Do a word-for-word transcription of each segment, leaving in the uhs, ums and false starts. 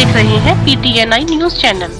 देख रहे हैं पीटीएनआई न्यूज चैनल।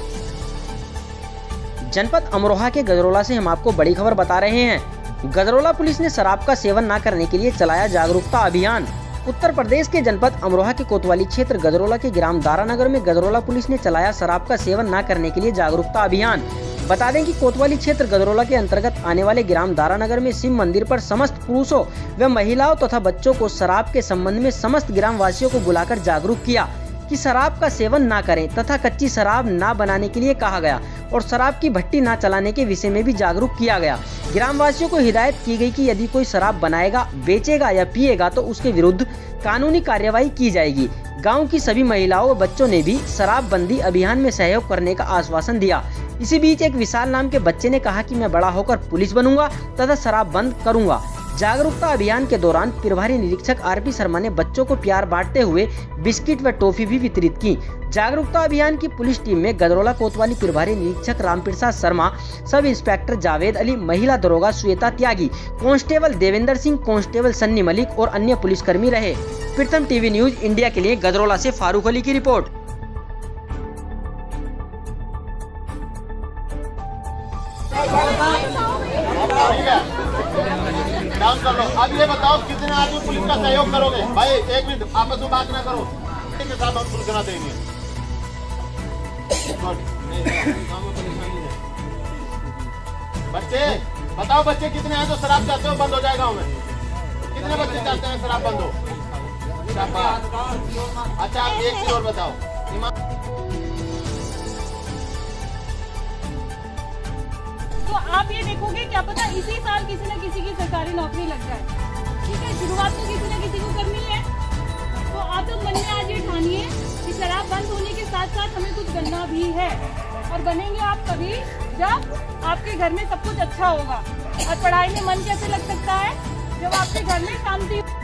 जनपद अमरोहा के गजरोला से हम आपको बड़ी खबर बता रहे हैं। गजरोला पुलिस ने शराब का सेवन न करने के लिए चलाया जागरूकता अभियान। उत्तर प्रदेश के जनपद अमरोहा के कोतवाली क्षेत्र गजरोला के ग्राम दारानगर में गजरोला पुलिस ने चलाया शराब का सेवन न करने के लिए जागरूकता अभियान। बता दें कि कोतवाली क्षेत्र गजरोला के अंतर्गत आने वाले ग्राम दारानगर में शिव मंदिर पर समस्त पुरुषों व महिलाओं तथा बच्चों को शराब के संबंध में समस्त ग्राम वासियों को बुलाकर जागरूक किया कि शराब का सेवन ना करें तथा कच्ची शराब ना बनाने के लिए कहा गया और शराब की भट्टी ना चलाने के विषय में भी जागरूक किया गया। ग्राम वासियों को हिदायत की गई कि यदि कोई शराब बनाएगा, बेचेगा या पिएगा तो उसके विरुद्ध कानूनी कार्यवाही की जाएगी। गांव की सभी महिलाओं व बच्चों ने भी शराब बंदी अभियान में सहयोग करने का आश्वासन दिया। इसी बीच एक विशाल नाम के बच्चे ने कहा कि मैं बड़ा होकर पुलिस बनूंगा तथा शराब बंद करूंगा। जागरूकता अभियान के दौरान प्रभारी निरीक्षक आरपी शर्मा ने बच्चों को प्यार बांटते हुए बिस्किट व टॉफी भी वितरित की। जागरूकता अभियान की पुलिस टीम में गजरोला कोतवाली प्रभारी निरीक्षक रामप्रसाद शर्मा, सब इंस्पेक्टर जावेद अली, महिला दरोगा श्वेता त्यागी, कांस्टेबल देवेंद्र सिंह, कांस्टेबल सन्नी मलिक और अन्य पुलिसकर्मी रहे। प्रथम टीवी न्यूज इंडिया के लिए गजरोला से फारूक अली की रिपोर्ट। डाउन कर लो। अब ये बताओ कितने आदमी पुलिस का सहयोग करोगे? भाई एक मिनट आपस में बात ना करो, के साथ हम सुलझना देंगे। बच्चे बताओ, बच्चे कितने हैं जो शराब चाहते हो बंद हो जाएगा हमें? कितने बच्चे चाहते हैं शराब बंद हो? अच्छा आप एक चीज और बताओ, तो आप ये देखोगे क्या पता इसी साल किसी न किसी की सरकारी नौकरी लग जाए। ठीक है, शुरुआत तो किसी न किसी को करनी है। तो आप लोग मन में आज ये ठानिए कि शराब बंद होने के साथ साथ हमें कुछ करना भी है, और बनेंगे आप तभी जब आपके घर में सब कुछ अच्छा होगा। और पढ़ाई में मन कैसे लग सकता है? जब आपके घर में शांति